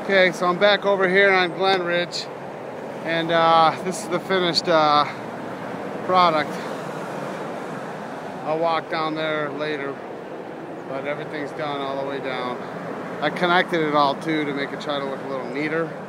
Okay, so I'm back over here on Glen Ridge, and this is the finished product. I'll walk down there later, but everything's done all the way down. I connected it all too to make it try to look a little neater.